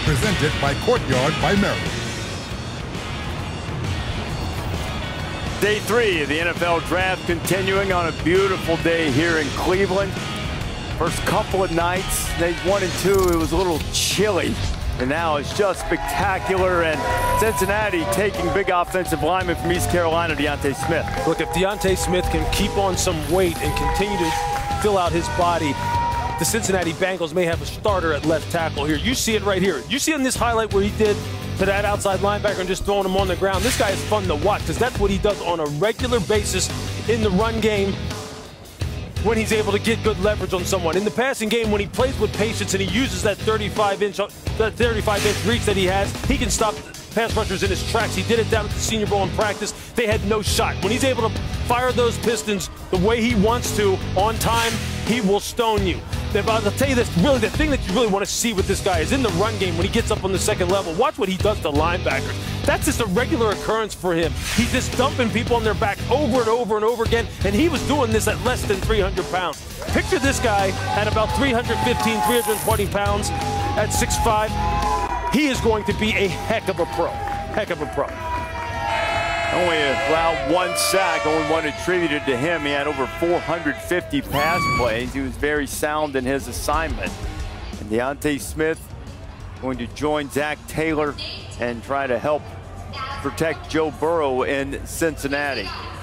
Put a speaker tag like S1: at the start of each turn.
S1: Presented by Courtyard by Maryland.
S2: Day 3 of the NFL Draft continuing on a beautiful day here in Cleveland. First couple of nights, days 1 and 2, it was a little chilly. And now it's just spectacular, and Cincinnati taking big offensive lineman from East Carolina, Deontay Smith.
S3: Look, if Deontay Smith can keep on some weight and continue to fill out his body, the Cincinnati Bengals may have a starter at left tackle here. You see it right here. You see in this highlight where he did to that outside linebacker and just throwing him on the ground. This guy is fun to watch because that's what he does on a regular basis in the run game when he's able to get good leverage on someone. In the passing game, when he plays with patience and he uses that 35-inch reach that he has, he can stop pass rushers in his tracks. He did it down at the Senior Bowl in practice. They had no shot. When he's able to fire those pistons the way he wants to on time, he will stone you. I'll tell you this, really, the thing that you really want to see with this guy is in the run game when he gets up on the second level. Watch what he does to linebackers. That's just a regular occurrence for him. He's just dumping people on their back over and over and over again, and he was doing this at less than 300 pounds. Picture this guy at about 315, 320 pounds at 6'5". He is going to be a heck of a pro. Heck of a pro.
S2: Only allowed 1 sack, only one attributed to him. He had over 450 pass plays. He was very sound in his assignment. And Deontay Smith going to join Zach Taylor and try to help protect Joe Burrow in Cincinnati.